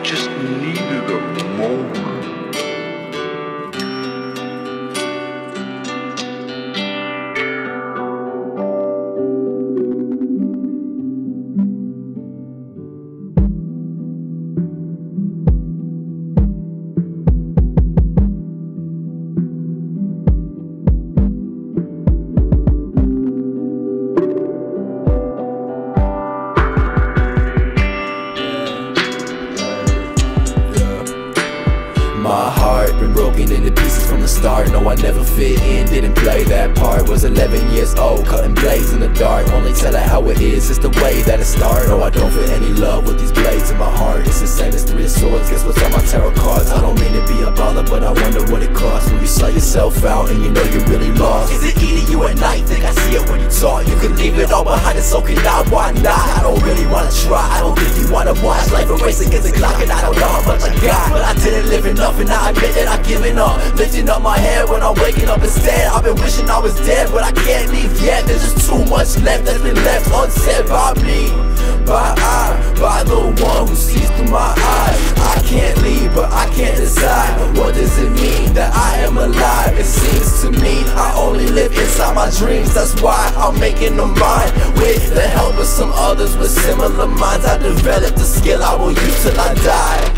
just needed a moment. My heart been broken into pieces from the start. No, I never fit in, didn't play that part. Was 11 years old, cutting blades in the dark. Only tell her how it is, it's the way that it started. No, I don't feel any love with these blades in my heart. It's the same as 3 of swords, guess what's on my tarot cards? I don't mean to be a bother, but I wonder what it costs when you sell yourself out and you know you're really lost. Is it eating you at night? Think I see it when you talk. You could leave it all behind and so can I, why not? I don't really wanna try, I don't think you wanna watch life erase against the clock. And I don't know how much I got, but I didn't live enough, and now I admit that I've given up. Lifting up my head when I'm waking up instead. I've been wishing I was dead, but I can't leave yet. There's just too much left that's been left unsaid by me, by the one who sees through my eyes. I can't leave, but I can't decide. What does it mean that I am alive? It seems to me I only live inside my dreams. That's why I'm making them mine. With the help of some others with similar minds, I developed a skill I will use till I die.